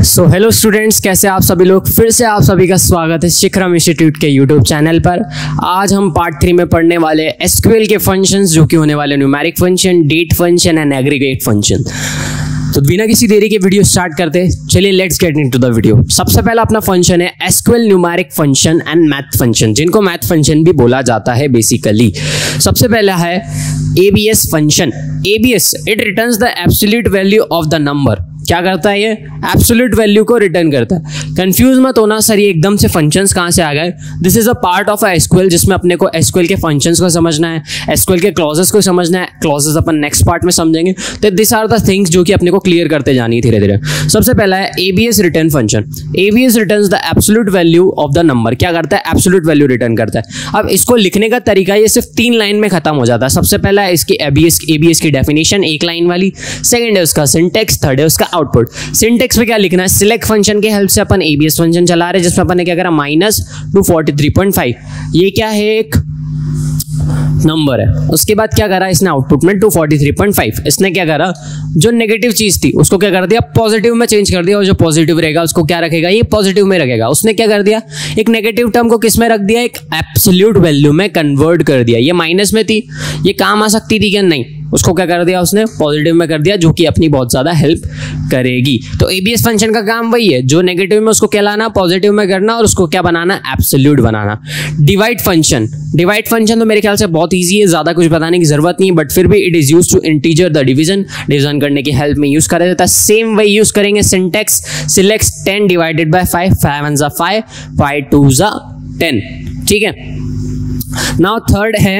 So hello students, कैसे आप सभी लोग। फिर से आप सभी का स्वागत है शिखरम इंस्टीट्यूट के यूट्यूब चैनल पर। आज हम पार्ट 3 में पढ़ने वाले एसक्यूएल के फंक्शंस, जो कि होने वाले numeric function, date function and aggregate function. तो बिना किसी देरी के वीडियो स्टार्ट करते हैं। चलिए let's get into the video. सबसे पहला अपना फंक्शन है SQL numeric function and math function, जिनको मैथ फंक्शन भी बोला जाता है बेसिकली। सबसे पहला है ABS function. ABS it returns the absolute value of the number. क्या करता है ये? एब्सोल्यूट वैल्यू को रिटर्न करता है। कंफ्यूज मत होना सर ये एकदम से फंक्शंस कहाँ से आ गए। This is a part of SQL, जिसमें अपने को एसक्यूएल के फंक्शंस को समझना है, एसक्यूएल के क्लॉजेस को समझना है। क्लॉजेस अपन नेक्स्ट पार्ट में समझेंगे। तो दिस आर द थिंग्स जो कि अपने को क्लियर करते जानी है धीरे धीरे। सबसे पहला है ABS return function. ABS returns the absolute value of the number. क्या करता है? एब्सोल्यूट वैल्यू रिटर्न करता है। अब इसको लिखने का तरीका ये सिर्फ 3 लाइन में खत्म हो जाता है। सबसे पहला है इसकी एबीएस की डेफिनेशन, 1 लाइन वाली। सेकंड है उसका सिंटेक्स, थर्ड है उसका आउटपुट। सिंटेक्स में क्या लिखना है? सिलेक्ट फंक्शन के हेल्प से अपन एबीएस फंक्शन चला रहे हैं, जिसमें अपन ने क्या करा, -243.5। ये क्या है? एक नंबर है। उसके बाद क्या करा इसने? आउटपुट में 243.5। इसने क्या करा, जो नेगेटिव चीज थी उसको क्या कर दिया, पॉजिटिव में चेंज कर दिया, और जो पॉजिटिव रहेगा उसको क्या रखेगा, ये पॉजिटिव में रखेगा। उसने क्या कर दिया, एक नेगेटिव टर्म को किस में रख दिया, एक एब्सोल्यूट वैल्यू में कन्वर्ट कर दिया। ये माइनस में थी, ये काम आ सकती थी क्या? नहीं, उसको क्या कर दिया उसने, पॉजिटिव में कर दिया, जो कि अपनी बहुत ज्यादा हेल्प करेगी। तो एबीएस फंक्शन का काम वही है, जो नेगेटिव में उसको क्या लाना, पॉजिटिव में करना, और उसको क्या बनाना, एब्सोल्यूट बनाना। Divide function. डिवाइड फंक्शन तो मेरे ख्याल से बहुत ईजी है, ज्यादा कुछ बताने की जरूरत नहीं है, बट फिर भी it is use to integer the division. Division करने की हेल्प में यूज करा जाता है। सेम वही यूज करेंगे। सिंटेक्स सिलेक्ट 10 डिवाइडेड बाय 5, 5 1 जा 5, 5 2 जा 10। ठीक है। नाउ थर्ड है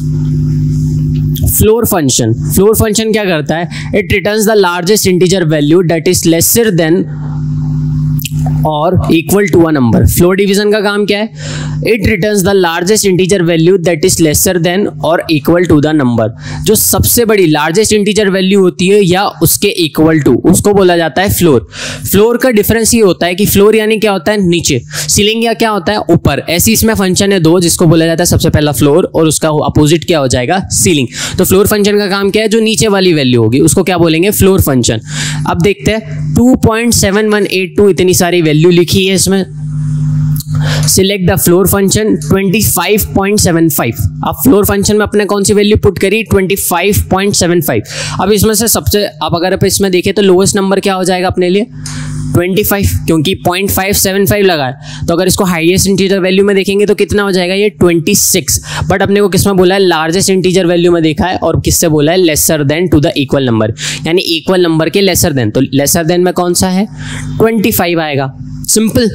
फ्लोर फंक्शन। फ्लोर फंक्शन क्या करता है? It returns the largest integer value that is lesser than और equal to a number. Floor division का काम क्या है? It returns the largest integer value that is lesser than और इक्वल टू द नंबर। जो सबसे बड़ी लार्जेस्ट इंटीजर वैल्यू होती है या उसके इक्वल टू, उसको बोला जाता है फ्लोर। फ्लोर का डिफरेंस ये होता है कि फ्लोर यानी क्या होता है, नीचे। सीलिंग या क्या होता है, ऊपर। ऐसी इसमें फंक्शन है 2, जिसको बोला जाता है सबसे पहला फ्लोर, और उसका अपोजिट क्या हो जाएगा, सीलिंग। तो फ्लोर फंक्शन का काम क्या है? जो नीचे वाली वैल्यू होगी उसको क्या बोलेंगे, फ्लोर फंक्शन। अब देखते हैं 2.7182 इतनी सारी वैल्यू लिखी है इसमें। Select the floor function 25.75। अब फ्लोर फंक्शन में अपने कौन सी वैल्यू पुट करी, 25.75। अब इसमें से सबसे, अब अगर आप इसमें देखें तो लोएस्ट नंबर क्या हो जाएगा अपने लिए, 25, क्योंकि 0.575 लगा है। तो अगर इसको हाईएस्ट इंटीजर वैल्यू में देखेंगे तो कितना हो जाएगा, ये 26। बट अपने को किसमें बोला है, लार्जेस्ट इंटीजर वैल्यू में देखा है, और किससे बोला है, lesser than to the equal number, यानी इक्वल नंबर के लेसर देन। तो लेसर देन में कौन सा है, 25 आएगा। सिंपल।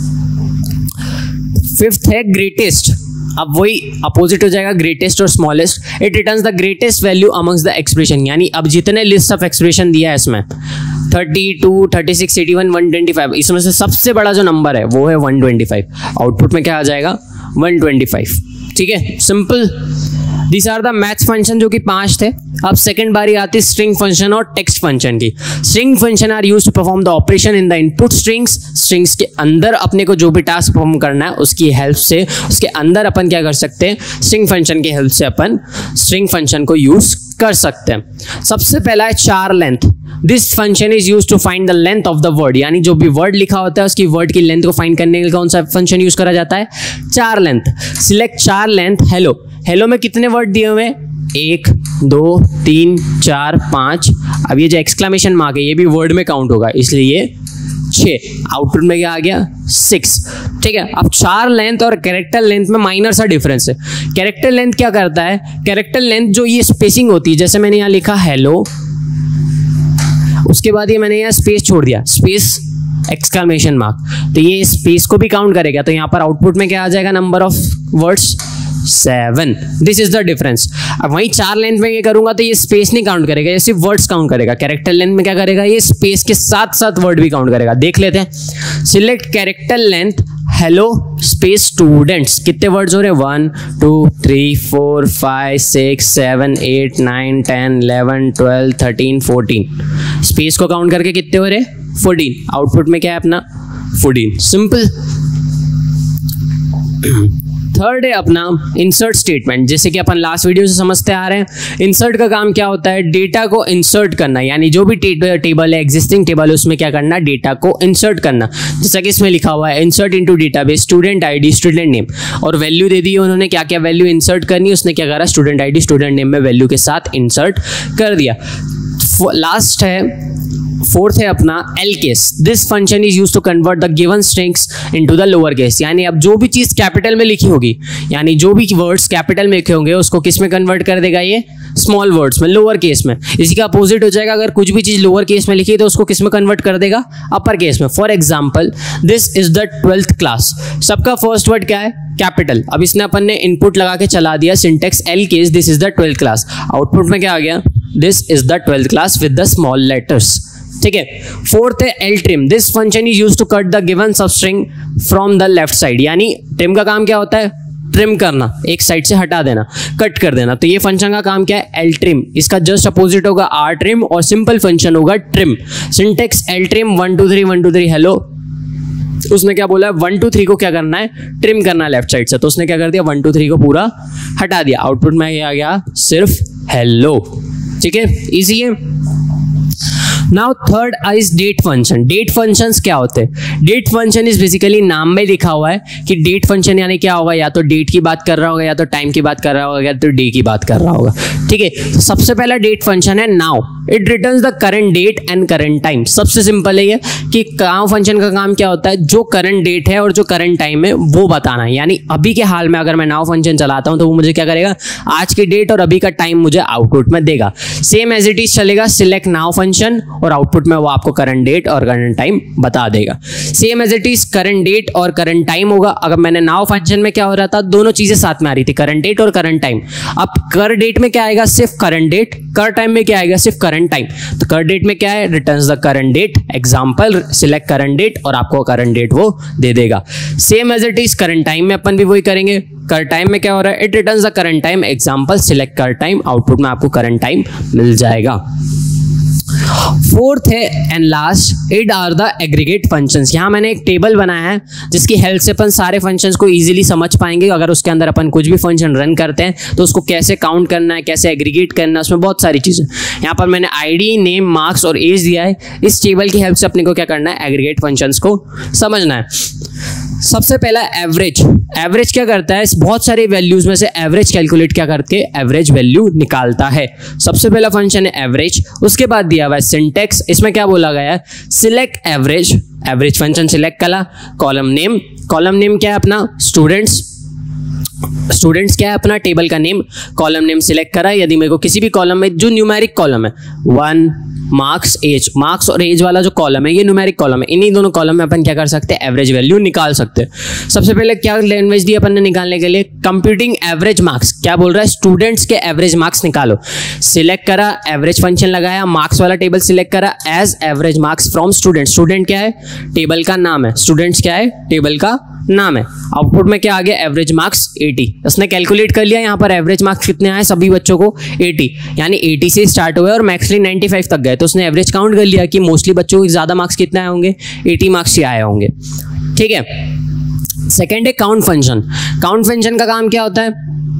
फिफ्थ है ग्रेटेस्ट। अब वही अपोजिट हो जाएगा, ग्रेटेस्ट और smallest. It returns the greatest value amongst the expression, यानी अब जितने लिस्ट ऑफ एक्सप्रेशन दिया है इसमें 32, 36, 81, 125, इसमें से सबसे बड़ा जो नंबर है वो है 125। आउटपुट में क्या आ जाएगा, 125। ठीक है, simple. These are the math function, जो कि 5 थे। अब सेकंड बारी आती है स्ट्रिंग फंक्शन और टेक्स्ट फंक्शन की। String function are used to perform the operation in the input strings. Strings के अंदर अपने को जो भी टास्क परफॉर्म करना है उसकी हेल्प से, उसके अंदर अपन क्या कर सकते हैं, स्ट्रिंग फंक्शन की हेल्प से अपन स्ट्रिंग फंक्शन को यूज कर सकते हैं। सबसे पहला है char length. This function is use to find the length of the word, यानी जो भी वर्ड लिखा होता है उसकी वर्ड की लेंथ को फाइंड करने के लिए कौन सा फंक्शन यूज करा जाता है, char length. Select char length hello. Hello में कितने वर्ड दिए हुए हैं, 1 2 3 4 5। अब ये जो एक्सक्लेमेशन मार्क है ये भी वर्ड में काउंट होगा, इसलिए ये 6। आउटपुट में क्या आ गया, 6। ठीक है। अब चार लेंथ और कैरेक्टर लेंथ में माइनर सा डिफरेंस है। कैरेक्टर लेंथ क्या करता है, कैरेक्टर लेंथ जो ये स्पेसिंग होती है, जैसे मैंने यहाँ लिखा हेलो, उसके बाद ये मैंने यहाँ स्पेस छोड़ दिया, स्पेस एक्सक्लेमेशन मार्क, तो ये स्पेस को भी काउंट करेगा। तो यहाँ पर आउटपुट में क्या आ जाएगा, number of words 7। This is the difference. अब वहीं चार लेंथ में ये करूंगा तो ये स्पेस नहीं काउंट करेगा, ये सिर्फ वर्ड्स काउंट करेगा। कैरेक्टर लेंथ में क्या करेगा, ये स्पेस के साथ साथ वर्ड भी काउंट करेगा। देख लेते हैं। Select character length hello space students. कितने वर्ड्स हो रहे हैं, 1 2 3 4 5 6 7 8 9 10 11 12 13 14। स्पेस को काउंट करके कितने हो रहे, 14। आउटपुट में क्या है अपना, 14। सिंपल। थर्ड है अपना इंसर्ट स्टेटमेंट। जैसे कि अपन लास्ट वीडियो से समझते आ रहे हैं, इंसर्ट का काम क्या होता है, डेटा को इंसर्ट करना, यानी जो भी टेबल है, एग्जिस्टिंग टेबल है, उसमें क्या करना, डेटा को इंसर्ट करना। जैसा कि इसमें लिखा हुआ है insert into database student ID student name, और वैल्यू दे दी है उन्होंने, क्या क्या वैल्यू इंसर्ट करनी है, उसने क्या करा, स्टूडेंट आईडी स्टूडेंट नेम में वैल्यू के साथ इंसर्ट कर दिया। लास्ट है, फोर्थ है अपना L case. This function is use to convert the given strings into the lower case, यानी अब जो भी चीज कैपिटल में लिखी होगी, यानी जो भी वर्ड्स कैपिटल में लिखे होंगे उसको किस में कन्वर्ट कर देगा, ये स्मॉल वर्ड्स में, लोअर केस में। इसी का अपोजिट हो जाएगा, अगर कुछ भी चीज लोअर केस में लिखी है तो उसको किस में कन्वर्ट कर देगा, अपर केस में। For example, this is the 12th class, सबका फर्स्ट वर्ड क्या है, कैपिटल। अब इसने अपन ने इनपुट लगा के चला दिया syntax L case, this is the 12th class. Output में क्या आ गया, this is the 12th class with the small letters. ठीक है। फोर्थ है L trim. This function is used to cut the given substring from the left side, यानी trim का काम क्या होता है, ट्रिम करना, एक साइड से हटा देना, कट कर देना। तो ये फंक्शन का काम क्या है, एल ट्रिम। इसका जस्ट अपोजिट होगा आर ट्रिम, और सिंपल फंक्शन होगा trim. Syntax L trim 1 2 3 1 2 3 hello, उसने क्या बोला है, 1 2 3 को क्या करना है, ट्रिम करना है लेफ्ट साइड से, तो उसने क्या कर दिया, 1 2 3 को पूरा हटा दिया। आउटपुट में आ गया सिर्फ हेलो। ठीक है, इजी है। Now third is date function. Date functions क्या होते हैं, डेट फंक्शन इज बेसिकली नाम में लिखा हुआ है कि डेट फंक्शन यानी क्या होगा, या तो डेट की बात कर रहा होगा, या तो टाइम की बात कर रहा होगा, या तो डे की बात कर रहा होगा। ठीक है, तो सबसे पहला डेट फंक्शन है now. It returns the current date and current time. सबसे सिंपल है ये कि नाउ फंक्शन का काम क्या होता है, जो करंट डेट है और जो करंट टाइम है वो बताना है। यानी अभी के हाल में अगर मैं नाउ फंक्शन चलाता हूं तो वो मुझे क्या करेगा, आज की डेट और अभी का टाइम मुझे आउटपुट में देगा। सेम एज इट इज चलेगा सिलेक्ट नाउ फंक्शन, और आउटपुट में वो आपको करंट डेट और करंट टाइम बता देगा। Same as it is current date और करंट टाइम होगा। अगर मैंने नाउ फंक्शन में क्या हो रहा था, दोनों चीजें साथ में आ रही थी, करंट डेट और करंट टाइम। अब कर डेट में क्या आएगा, सिर्फ करंट डेट, कर टाइम में क्या आएगा, सिर्फ करंट टाइम। तो कर डेट में क्या है, returns the current date, example select current date, और आपको करंट डेट वो दे देगा। Same as it is current time में अपन भी वही करेंगे। कर टाइम में क्या हो रहा है, it returns the current time, example select curtime, output में आपको करंट टाइम मिल जाएगा। फोर्थ है and last, it are the aggregate functions. यहाँ मैंने एक टेबल बनाया है जिसकी हेल्प से अपन सारे फंक्शंस को इजीली समझ पाएंगे। अगर उसके अंदर अपन कुछ भी फंक्शन रन करते हैं तो उसको कैसे काउंट करना है, कैसे एग्रीगेट करना है, उसमें बहुत सारी चीजें। यहाँ पर मैंने आईडी, नेम, मार्क्स और एज दिया है। इस टेबल की हेल्प से अपने को क्या करना है, एग्रीगेट फंक्शंस को समझना है। सबसे पहला एवरेज। एवरेज क्या करता है, बहुत सारे वैल्यूज में से एवरेज कैलकुलेट क्या करके एवरेज वैल्यू निकालता है। सबसे पहला फंक्शन है एवरेज। उसके बाद दिया हुआ है सिंटेक्स। इसमें क्या बोला गया है, select average. Average function select करा। कॉलम नेम, कॉलम नेम क्या है अपना, स्टूडेंट्स। स्टूडेंट्स क्या है अपना, टेबल का नेम। कॉलम नेम सिलेक्ट करा। यदि मेरे को किसी भी कॉलम में जो न्यूमेरिक कॉलम है, 1 मार्क्स एज, मार्क्स और एज वाला जो कॉलम है ये न्यूमेरिक कॉलम है, इन्हीं दोनों कॉलम में अपन क्या कर सकते हैं, एवरेज वैल्यू निकाल सकते हैं। सबसे पहले क्या लैंग्वेज दी अपन ने निकालने के लिए, कंप्यूटिंग एवरेज मार्क्स। क्या बोल रहा है, स्टूडेंट्स के एवरेज मार्क्स निकालो। सिलेक्ट करा, एवरेज फंक्शन लगाया, मार्क्स वाला टेबल सिलेक्ट करा, as average marks from student. Student क्या है, टेबल का नाम है, स्टूडेंट्स क्या है, टेबल का नाम है। आउटपुट में क्या आ गया, एवरेज मार्क्स 80। उसने कैलकुलेट कर लिया यहाँ पर एवरेज मार्क्स कितने आए सभी बच्चों को, 80, यानी 80 से स्टार्ट हुए और मैक्सली 95 तक गए। तो उसने एवरेज काउंट कर लिया कि मोस्टली बच्चों को ज्यादा मार्क्स कितने आए होंगे, 80 मार्क्स ही आए होंगे। ठीक है। सेकेंड है काउंट फंक्शन। काउंट फंक्शन का काम क्या होता है,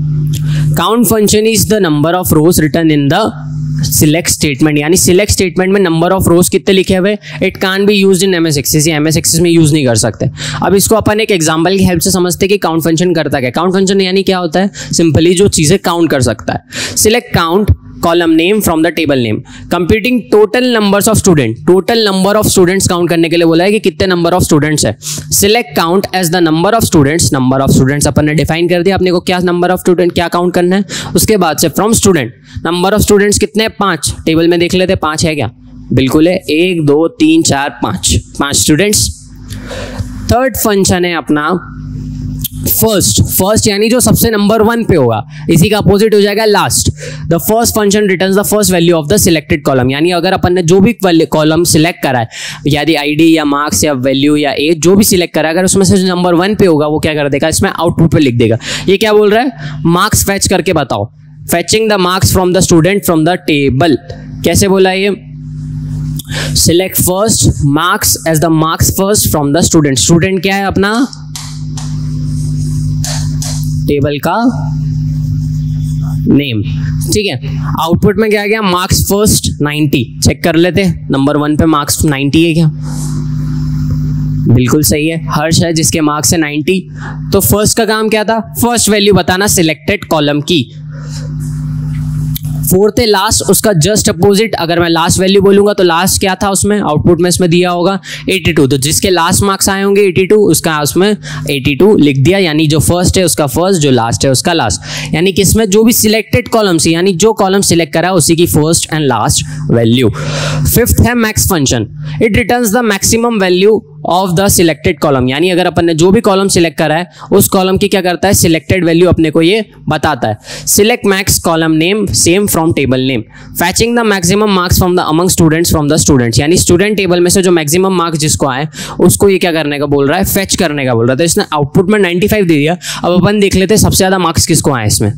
count function is the number of rows return in the select statement. यानी सिलेक्ट स्टेटमेंट में नंबर ऑफ रोज कितने लिखे हुए, it can be used in MS Access. या एमएस एक्सेस में यूज नहीं कर सकते। अब इसको अपन एक एग्जांपल की हेल्प से समझते हैं कि काउंट फंक्शन करता क्या। काउंट फंक्शन यानी क्या होता है, सिंपली जो चीजें काउंट कर सकता है। Select count column name from the table name, computing total numbers of student. Total number of students count करने के लिए बोला है कि कितने नंबर ऑफ स्टूडेंट्स है। Select count as the number of students. Number of students अपन ने डिफाइन कर दिया, अपने को क्या नंबर ऑफ स्टूडेंट क्या काउंट करना है। उसके बाद से from student, number of students कितने, 5। टेबल में देख लेते 5 है क्या, बिल्कुल है, 1 2 3 4 5 स्टूडेंट्स। थर्ड फंक्शन है अपना फर्स्ट यानी जो सबसे नंबर 1 पे होगा, इसी का अपोजिट हो जाएगा last. The first function returns the first value of the selected column. यानी अगर अपन ने जो भी कॉलम सिलेक्ट करा है, यदि आईडी या मार्क्स या वैल्यू या एज जो भी सिलेक्ट करा है, अगर उसमें से जो नंबर 1 पे होगा वो क्या कर देगा, इसमें आउटपुट पे लिख देगा। ये क्या बोल रहा है, मार्क्स फैच करके बताओ। Fetching the marks from the student from the table. कैसे बोला है ये, select first marks as the marks first from the student. Student क्या है अपना, टेबल का नेम। ठीक है, आउटपुट में क्या गया, मार्क्स फर्स्ट 90। चेक कर लेते हैं, नंबर 1 पे मार्क्स 90 है क्या? बिल्कुल सही है, हर्ष है जिसके मार्क्स है 90। तो फर्स्ट का काम क्या था, फर्स्ट वैल्यू बताना सिलेक्टेड कॉलम की। फोर्थ है लास्ट, उसका जस्ट अपोजिट, अगर मैं लास्ट वैल्यू बोलूंगा तो लास्ट क्या था उसमें, आउटपुट में इसमें दिया होगा 82। तो जिसके लास्ट मार्क्स आए होंगे 82, उसका उसमें 82 लिख दिया, यानी जो फर्स्ट है उसका फर्स्ट, जो लास्ट है उसका लास्ट। यानी कि इसमें जो भी सिलेक्टेड कॉलम से, यानी जो कॉलम सिलेक्ट करा उसी की first and last value. Fifth है max function, it returns the maximum value of the selected column, यानी अगर अपन ने जो भी कॉलम सिलेक्ट करा है उस कॉलम की क्या करता है, सिलेक्टेड वैल्यू अपने को ये बताता है। Select max column name same from table name, fetching the maximum marks from the among students from the students, यानी स्टूडेंट टेबल में से जो मैक्सिमम मार्क्स जिसको आए उसको ये क्या करने का बोल रहा है, फेच करने का बोल रहा है। तो इसने आउटपुट में 95 दे दिया। अब अपन देख लेते हैं सबसे ज्यादा मार्क्स किसको आए इसमें,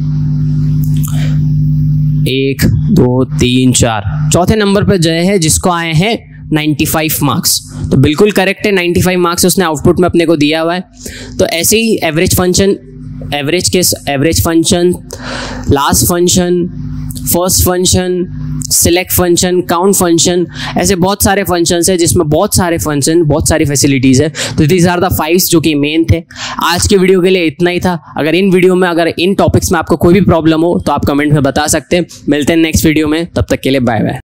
1 2 3 4, चौथे नंबर पर जय है जिसको आए हैं 95 मार्क्स। तो बिल्कुल करेक्ट है, 95 मार्क्स उसने आउटपुट में अपने को दिया हुआ है। तो ऐसे ही average function, average function, last function, first function, select function, count function, ऐसे बहुत सारे फंक्शंस है जिसमें बहुत सारे फंक्शन, बहुत सारी फैसिलिटीज है। तो दीज आर द 5 जो कि मेन थे। आज के वीडियो के लिए इतना ही था। अगर इन वीडियो में, अगर इन टॉपिक्स में आपको कोई भी प्रॉब्लम हो तो आप कमेंट में बता सकते हैं। मिलते हैं नेक्स्ट वीडियो में, तब तक के लिए बाय बाय।